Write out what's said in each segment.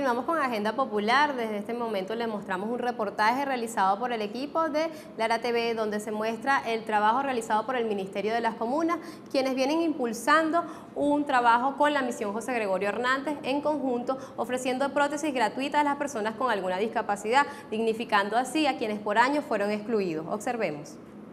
continuamos con Agenda Popular. Desde este momento les mostramos un reportaje realizado por el equipo de Lara TV, donde se muestra el trabajo realizado por el Ministerio de las Comunas, quienes vienen impulsando un trabajo con la Misión José Gregorio Hernández en conjunto, ofreciendo prótesis gratuitas a las personas con alguna discapacidad, dignificando así a quienes por años fueron excluidos. Observemos.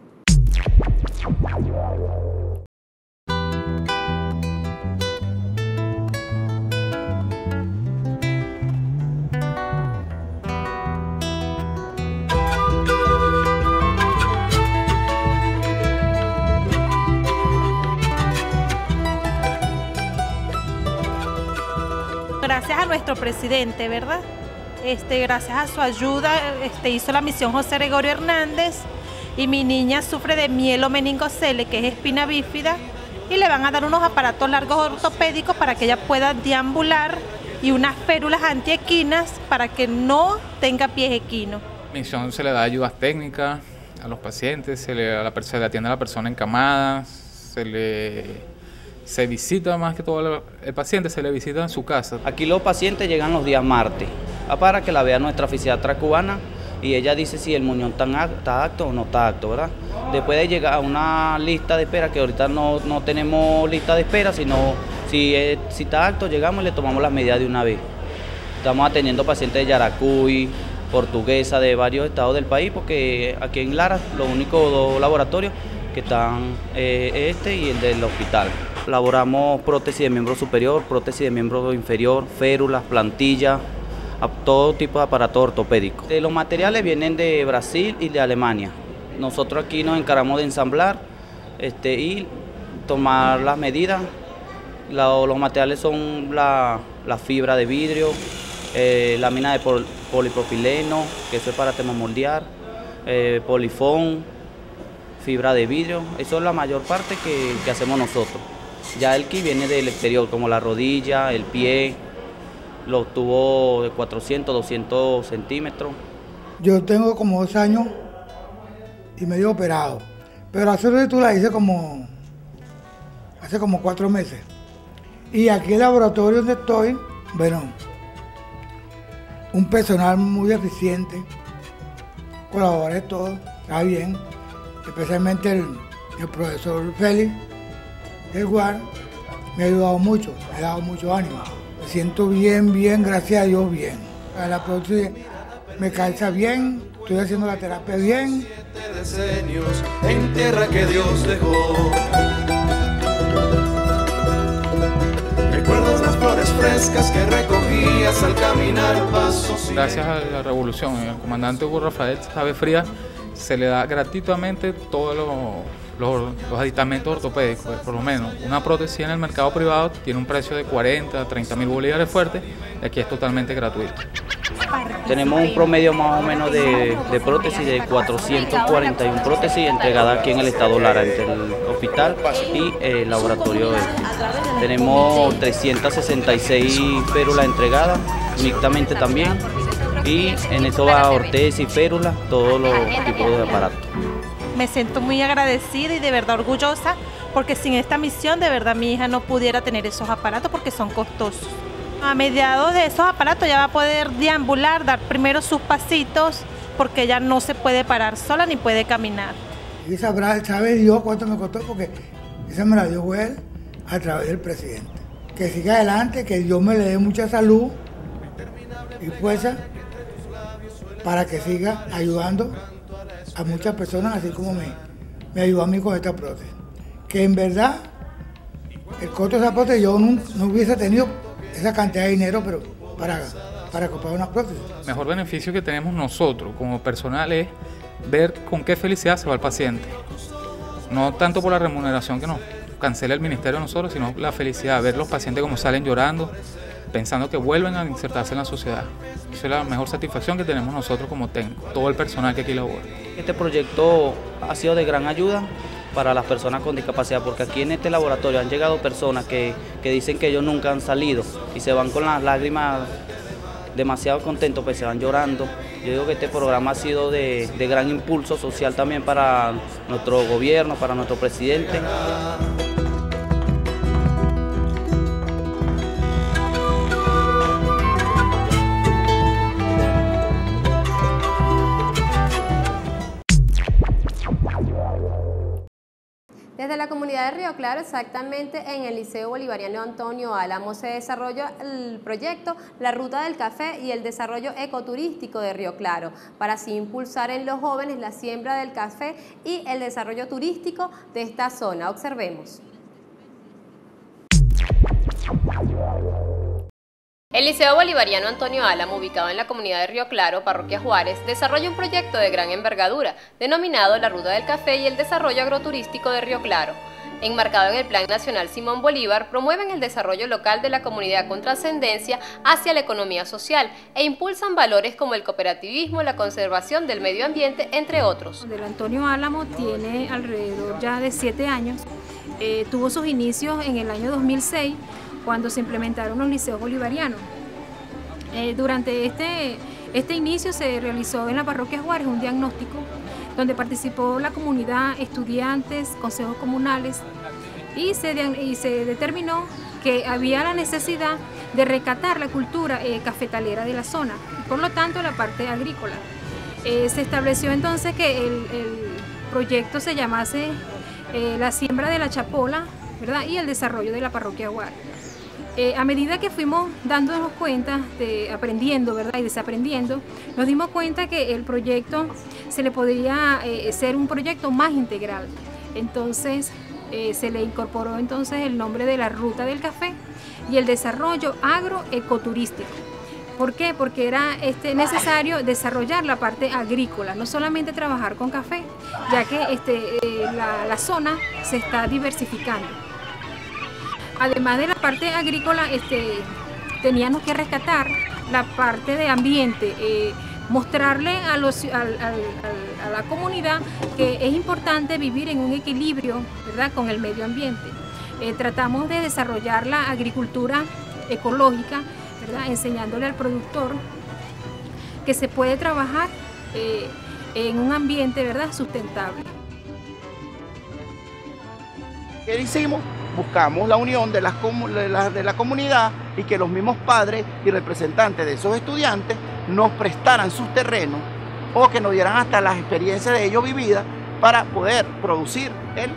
Gracias a nuestro presidente, ¿verdad? Gracias a su ayuda hizo la Misión José Gregorio Hernández y mi niña sufre de mielomeningocele, que es espina bífida, y le van a dar unos aparatos largos ortopédicos para que ella pueda deambular y unas férulas antiequinas para que no tenga pies equinos. Misión se le da ayudas técnicas a los pacientes, se le atiende a la persona encamada, se visita más que todo el paciente, se le visita en su casa. Aquí los pacientes llegan los días martes, para que la vea nuestra fisiatra cubana y ella dice si el muñón está apto o no está apto, ¿verdad? Después de llegar a una lista de espera, que ahorita no tenemos lista de espera, sino si está apto, llegamos y le tomamos las medidas de una vez. Estamos atendiendo pacientes de Yaracuy, Portuguesa, de varios estados del país, porque aquí en Lara los únicos dos laboratorios que están y el del hospital. Elaboramos prótesis de miembro superior, prótesis de miembro inferior, férulas, plantillas, todo tipo de aparato ortopédico. Los materiales vienen de Brasil y de Alemania. Nosotros aquí nos encargamos de ensamblar y tomar las medidas. Los materiales son la fibra de vidrio, lámina de polipropileno, que eso es para termomoldear, polifón, fibra de vidrio. Eso es la mayor parte que hacemos nosotros. Ya el kit viene del exterior, como la rodilla, el pie, los tubos de 400, 200 centímetros. Yo tengo como 2 años y medio operado, pero la solicitud la hice hace como 4 meses. Y aquí en el laboratorio donde estoy, bueno, un personal muy eficiente, colaboradores todos, está bien, especialmente el profesor Félix, el cual me ha ayudado mucho, me ha dado mucho ánimo. Me siento bien, gracias a Dios, bien. A la próxima me calza bien, estoy haciendo la terapia bien. En tierra que Dios dejó. ¿Recuerdas las flores frescas que recogías al caminar pasos? Gracias a la revolución, el comandante Hugo Rafael Chávez Frías se le da gratuitamente todos los aditamentos ortopédicos, por lo menos. Una prótesis en el mercado privado tiene un precio de 40 a 30 mil bolívares fuertes, y aquí es totalmente gratuito. Tenemos un promedio más o menos de prótesis de 441 prótesis entregadas aquí en el estado Lara, entre el hospital y el laboratorio. Tenemos 366 férulas entregadas, mixtamente también, y en eso va ortesis, férulas, todos los tipos de aparatos. Me siento muy agradecida y de verdad orgullosa, porque sin esta misión de verdad mi hija no pudiera tener esos aparatos porque son costosos. A mediados de esos aparatos ya va a poder deambular, dar primero sus pasitos, porque ella no se puede parar sola ni puede caminar. Y sabe Dios cuánto me costó, porque esa me la dio él a través del presidente. Que siga adelante, que Dios me le dé mucha salud y fuerza para que siga ayudando a muchas personas, así como me ayudó a mí con esta prótesis. Que en verdad, el costo de esa prótesis yo no hubiese tenido esa cantidad de dinero, pero para comprar una prótesis. El mejor beneficio que tenemos nosotros como personal es ver con qué felicidad se va el paciente. No tanto por la remuneración que nos cancela el ministerio a nosotros, sino la felicidad, ver los pacientes como salen llorando, pensando que vuelven a insertarse en la sociedad. Esa es la mejor satisfacción que tenemos nosotros como técnicos, todo el personal que aquí labora. Este proyecto ha sido de gran ayuda para las personas con discapacidad, porque aquí en este laboratorio han llegado personas que dicen que ellos nunca han salido y se van con las lágrimas demasiado contentos, pues se van llorando. Yo digo que este programa ha sido de gran impulso social también para nuestro gobierno, para nuestro presidente. Desde la comunidad de Río Claro, exactamente en el Liceo Bolivariano Antonio Álamo, se desarrolla el proyecto La Ruta del Café y el desarrollo ecoturístico de Río Claro, para así impulsar en los jóvenes la siembra del café y el desarrollo turístico de esta zona. Observemos. El Liceo Bolivariano Antonio Álamo, ubicado en la comunidad de Río Claro, Parroquia Juárez, desarrolla un proyecto de gran envergadura, denominado La Ruta del Café y el Desarrollo Agroturístico de Río Claro. Enmarcado en el Plan Nacional Simón Bolívar, promueven el desarrollo local de la comunidad con trascendencia hacia la economía social e impulsan valores como el cooperativismo, la conservación del medio ambiente, entre otros. El Antonio Álamo tiene alrededor ya de 7 años, tuvo sus inicios en el año 2006, cuando se implementaron los liceos bolivarianos. Durante este inicio se realizó en la Parroquia Juárez un diagnóstico donde participó la comunidad, estudiantes, consejos comunales, y se determinó que había la necesidad de rescatar la cultura cafetalera de la zona, por lo tanto la parte agrícola. Se estableció entonces que el proyecto se llamase la siembra de la chapola, ¿verdad?, y el desarrollo de la Parroquia Juárez. A medida que fuimos dándonos cuenta, aprendiendo, ¿verdad?, y desaprendiendo, nos dimos cuenta que el proyecto se le podría ser un proyecto más integral. Entonces se le incorporó entonces el nombre de la Ruta del Café y el desarrollo agroecoturístico. ¿Por qué? Porque era necesario desarrollar la parte agrícola, no solamente trabajar con café, ya que la zona se está diversificando. Además de la parte agrícola, teníamos que rescatar la parte de ambiente, mostrarle a la comunidad que es importante vivir en un equilibrio, ¿verdad?, con el medio ambiente. Tratamos de desarrollar la agricultura ecológica, ¿verdad?, enseñándole al productor que se puede trabajar en un ambiente, ¿verdad?, sustentable. ¿Qué hicimos? Buscamos la unión de la comunidad y que los mismos padres y representantes de esos estudiantes nos prestaran sus terrenos o que nos dieran hasta las experiencias de ellos vividas para poder producir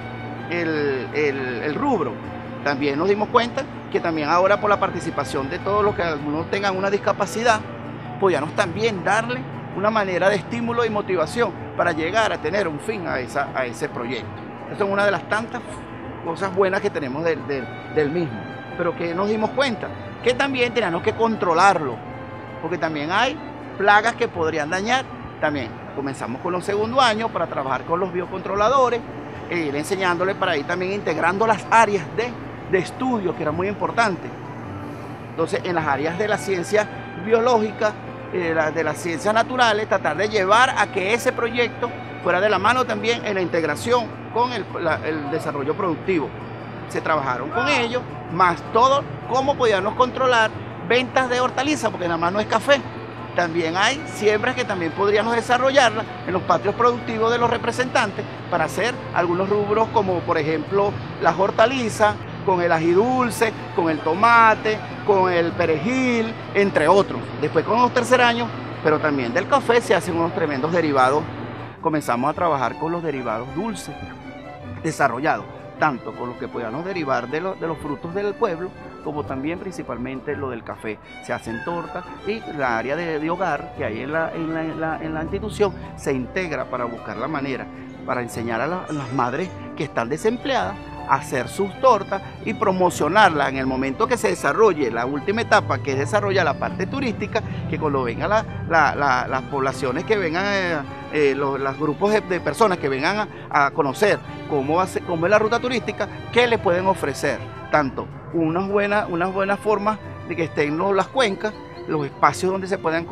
el rubro. También nos dimos cuenta que también ahora, por la participación de todos los que algunos tengan una discapacidad, podíamos también darle una manera de estímulo y motivación para llegar a tener un fin a ese proyecto. Esto es una de las tantas cosas buenas que tenemos del mismo, pero que nos dimos cuenta que también teníamos que controlarlo, porque también hay plagas que podrían dañar. También comenzamos con los segundos años para trabajar con los biocontroladores, ir enseñándoles para ir también integrando las áreas de estudio, que era muy importante. Entonces, en las áreas de la ciencia biológica, de las ciencias naturales, tratar de llevar a que ese proyecto fuera de la mano también en la integración con el desarrollo productivo. Se trabajaron con ellos, más todo cómo podíamos controlar ventas de hortalizas, porque nada más no es café. También hay siembras que también podríamos desarrollarlas en los patios productivos de los representantes para hacer algunos rubros como, por ejemplo, las hortalizas, con el ají dulce, con el tomate, con el perejil, entre otros. Después, con los tercer años, pero también del café, se hacen unos tremendos derivados. Comenzamos a trabajar con los derivados dulces desarrollados, tanto con los que podíamos derivar de los frutos del pueblo, como también principalmente lo del café. Se hacen tortas y la área de hogar que hay en la institución se integra para buscar la manera, para enseñar a las madres que están desempleadas a hacer sus tortas y promocionarla en el momento que se desarrolle la última etapa, que es desarrollar la parte turística, que cuando vengan las poblaciones que vengan, los grupos de personas que vengan a conocer cómo es la ruta turística, qué le pueden ofrecer, tanto unas buenas formas de que estén las cuencas, los espacios donde se puedan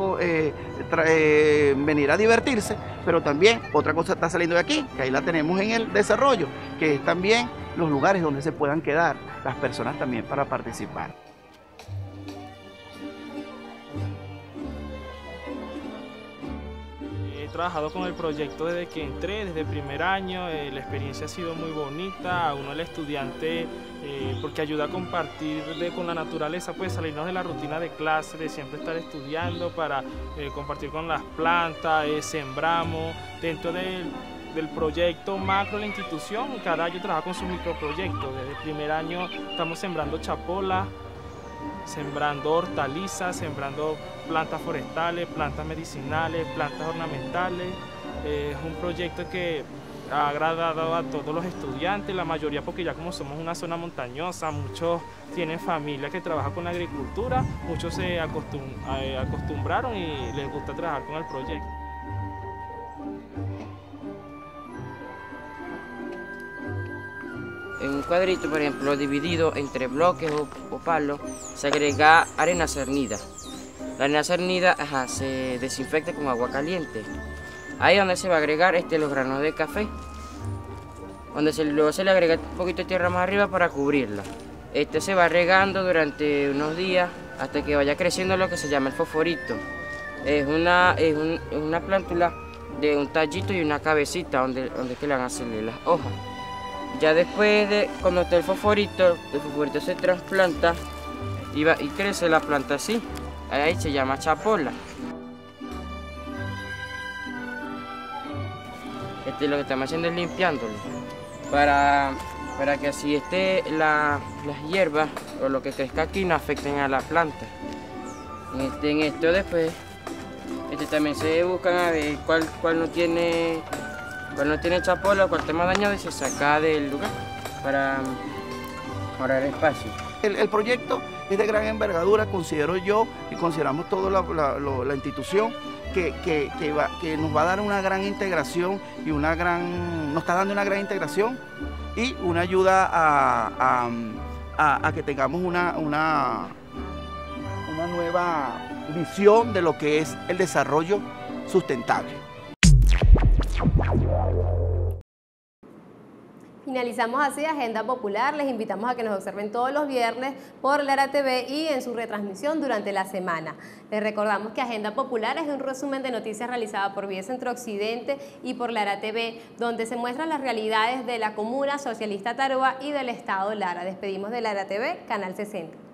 venir a divertirse, pero también otra cosa está saliendo de aquí, que ahí la tenemos en el desarrollo, que es también los lugares donde se puedan quedar las personas también para participar. He trabajado con el proyecto desde que entré, desde el primer año. La experiencia ha sido muy bonita. A uno, el estudiante, porque ayuda a compartir con la naturaleza, pues salirnos de la rutina de clase, de siempre estar estudiando, para compartir con las plantas. Sembramos dentro de del proyecto macro de la institución. Cada año trabaja con sus microproyectos. Desde el primer año estamos sembrando chapola, sembrando hortalizas, sembrando plantas forestales, plantas medicinales, plantas ornamentales. Es un proyecto que ha agradado a todos los estudiantes, la mayoría porque ya como somos una zona montañosa, muchos tienen familia que trabaja con la agricultura, muchos se acostumbraron y les gusta trabajar con el proyecto. En un cuadrito, por ejemplo, dividido entre bloques o palos, se agrega arena cernida. La arena cernida se desinfecta con agua caliente. Ahí es donde se va a agregar los granos de café, donde luego se le agrega un poquito de tierra más arriba para cubrirla. Se va regando durante unos días hasta que vaya creciendo lo que se llama el fosforito. Es una plántula de un tallito y una cabecita donde que le van a hacerle las hojas. Ya después cuando está el fosforito se trasplanta y crece la planta así. Ahí se llama chapola. Lo que estamos haciendo es limpiándolo para que así las hierbas o lo que crezca aquí no afecten a la planta. En esto después también se buscan a ver cuál no tiene chapola, cuál está más dañado y se saca del lugar para ahorrar espacio. El proyecto es de gran envergadura, considero yo y consideramos toda la institución que nos va a dar una gran integración y nos está dando una gran integración y una ayuda a que tengamos una nueva visión de lo que es el desarrollo sustentable. Finalizamos así Agenda Popular. Les invitamos a que nos observen todos los viernes por Lara TV y en su retransmisión durante la semana. Les recordamos que Agenda Popular es un resumen de noticias realizada por Vía Centro Occidente y por Lara TV, donde se muestran las realidades de la Comuna Socialista Taroa y del Estado Lara. Despedimos de Lara TV, Canal 60.